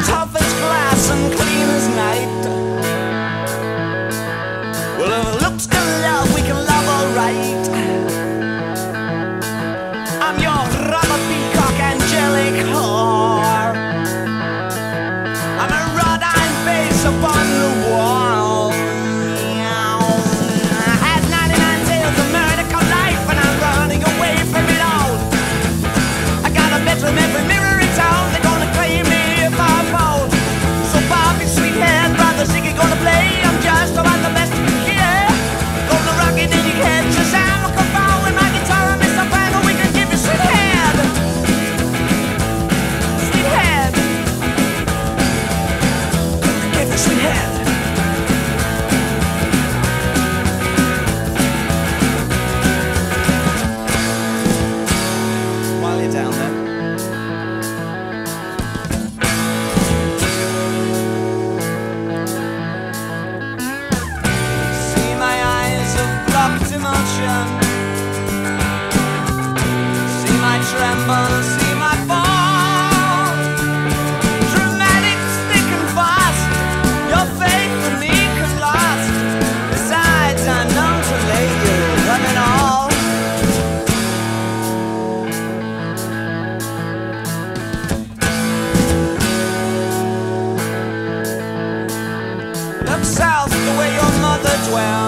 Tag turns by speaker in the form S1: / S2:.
S1: tough as glass and clean as night. Well, if looks can love, we can love alright. I'm your rubber peacock angelic whore. I'm a wrought iron face upon the wall. I had 99 tales of murder life, and I'm running away from it all. I got a bedroom every mirror in town. They're gonna claim me if I fall. So Bobby, sweethead, brother Ziggy gonna play. I'm just about the best you can hear. Gonna rock it in your head, just I'm a cabal with my guitar and Mr. Banner. We can give you sweet head. Sweet head. Give you sweet head. While you're down there, see my eyes have blocked emotion. See my tremble, see my fall. Dramatic, thick and fast. Your faith in me could last. Besides, I'm known to lay you on it all. Look south the way your mother dwells.